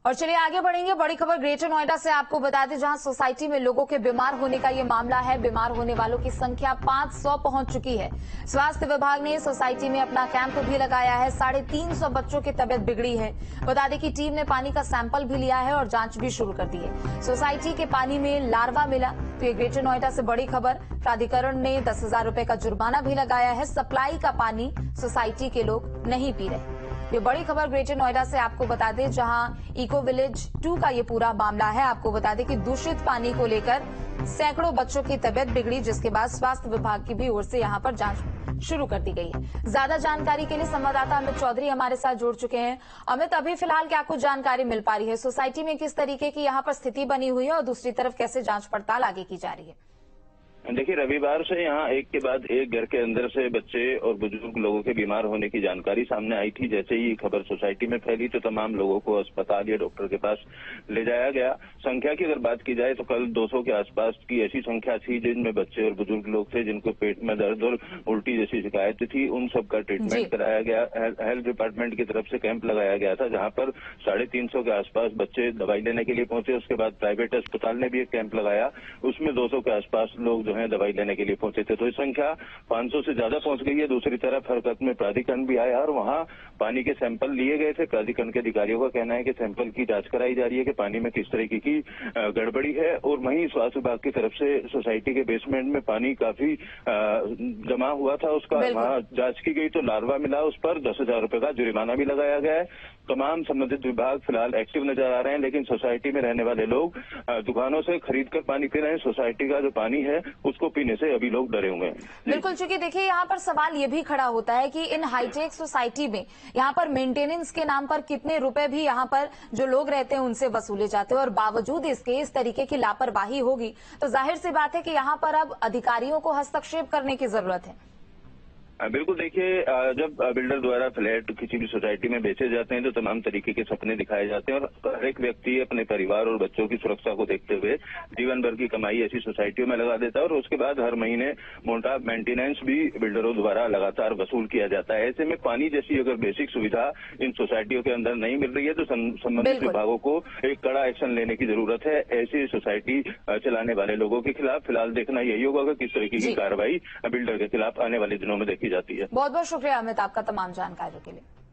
और चलिए आगे बढ़ेंगे। बड़ी खबर ग्रेटर नोएडा से आपको बता दें, जहां सोसाइटी में लोगों के बीमार होने का ये मामला है। बीमार होने वालों की संख्या 500 पहुंच चुकी है। स्वास्थ्य विभाग ने सोसाइटी में अपना कैंप भी लगाया है। 350 बच्चों की तबियत बिगड़ी है। बता दें कि टीम ने पानी का सैंपल भी लिया है और जांच भी शुरू कर दी है। सोसाइटी के पानी में लार्वा मिला, तो ये ग्रेटर नोएडा से बड़ी खबर। प्राधिकरण ने 10,000 रुपए का जुर्माना भी लगाया है। सप्लाई का पानी सोसाइटी के लोग नहीं पी रहे। ये बड़ी खबर ग्रेटर नोएडा से आपको बता दें, जहां इको विलेज 2 का ये पूरा मामला है। आपको बता दें कि दूषित पानी को लेकर सैकड़ों बच्चों की तबियत बिगड़ी, जिसके बाद स्वास्थ्य विभाग की भी ओर से यहां पर जांच शुरू कर दी गई है। ज्यादा जानकारी के लिए संवाददाता अमित चौधरी हमारे साथ जुड़ चुके हैं। अमित, अभी फिलहाल क्या कुछ जानकारी मिल पा रही है? सोसाइटी में किस तरीके की यहां पर स्थिति बनी हुई है और दूसरी तरफ कैसे जांच पड़ताल आगे की जा रही है? देखिए, रविवार से यहाँ एक के बाद एक घर के अंदर से बच्चे और बुजुर्ग लोगों के बीमार होने की जानकारी सामने आई थी। जैसे ही खबर सोसाइटी में फैली तो तमाम लोगों को अस्पताल या डॉक्टर के पास ले जाया गया। संख्या की अगर बात की जाए तो कल 200 के आसपास की ऐसी संख्या थी जिनमें बच्चे और बुजुर्ग लोग थे, जिनको पेट में दर्द और उल्टी जैसी शिकायत थी। उन सबका ट्रीटमेंट कराया गया। हेल्थ डिपार्टमेंट की तरफ से कैंप लगाया गया था, जहां पर 350 के आसपास बच्चे दवाई लेने के लिए पहुंचे। उसके बाद प्राइवेट अस्पताल ने भी एक कैंप लगाया, उसमें 200 के आसपास लोग दवाई लेने के लिए पहुंचे थे। तो ये संख्या 500 से ज्यादा पहुंच गई है। दूसरी तरफ हरकत में प्राधिकरण भी आया और वहां पानी के सैंपल लिए गए थे। प्राधिकरण के अधिकारियों का कहना है कि सैंपल की जांच कराई जा रही है कि पानी में किस तरीके की गड़बड़ी है। और वहीं स्वास्थ्य विभाग की तरफ से सोसाइटी के बेसमेंट में पानी काफी जमा हुआ था, उसका वहां जांच की गई तो लार्वा मिला। उस पर 10,000 रुपए का जुर्माना भी लगाया गया है। तमाम संबंधित विभाग फिलहाल एक्टिव नजर आ रहे हैं, लेकिन सोसाइटी में रहने वाले लोग दुकानों से खरीद कर पानी पी रहे हैं। सोसाइटी का जो पानी है उसको पीने से अभी लोग डरे हुए हैं। बिल्कुल, चूंकि देखिए यहाँ पर सवाल ये भी खड़ा होता है कि इन हाईटेक सोसाइटी में यहाँ पर मेंटेनेंस के नाम पर कितने रुपए भी यहाँ पर जो लोग रहते हैं उनसे वसूले जाते हैं, और बावजूद इसके इस तरीके की लापरवाही होगी तो जाहिर सी बात है कि यहाँ पर अब अधिकारियों को हस्तक्षेप करने की जरूरत है। बिल्कुल, देखिए, जब बिल्डर द्वारा फ्लैट किसी भी सोसाइटी में बेचे जाते हैं तो तमाम तरीके के सपने दिखाए जाते हैं, और हर एक व्यक्ति अपने परिवार और बच्चों की सुरक्षा को देखते हुए जीवन भर की कमाई ऐसी सोसाइटियों में लगा देता है, और उसके बाद हर महीने मोटा मेंटेनेंस भी बिल्डरों द्वारा लगातार वसूल किया जाता है। ऐसे में पानी जैसी अगर बेसिक सुविधा इन सोसाइटियों के अंदर नहीं मिल रही है तो संबंधित विभागों को एक कड़ा एक्शन लेने की जरूरत है। ऐसी सोसाइटी चलाने वाले लोगों के खिलाफ फिलहाल देखना यही होगा कि किस तरीके की कार्रवाई बिल्डर के खिलाफ आने वाले दिनों में देखी जाती है। बहुत बहुत शुक्रिया अमित, आपका तमाम जानकारी के लिए।